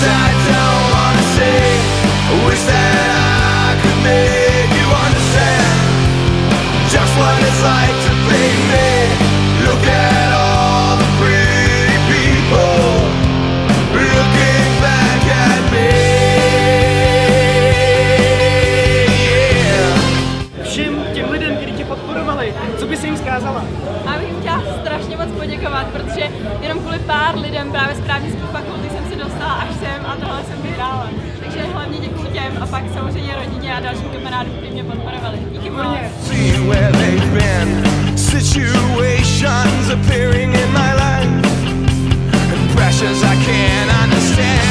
words I don't wanna say. I wish that I could make you understand just what it's like to be me. Look at all the pretty people looking back at me. Yeah. Všem těm lidem, kteří tě podporovali, co by si jim vzkázala? A bych jim chtěla strašně moc poděkovat, protože jenom kvůli pár lidem právě z právnické fakulty jsem se dostala až sem a tohle jsem vyhrála. Takže hlavně děkuji těm a pak samozřejmě rodině a dalším kamarádům, kteří mě podporovali. Díky moc. See where they've been, situations appearing in my life, and pressures I can't understand.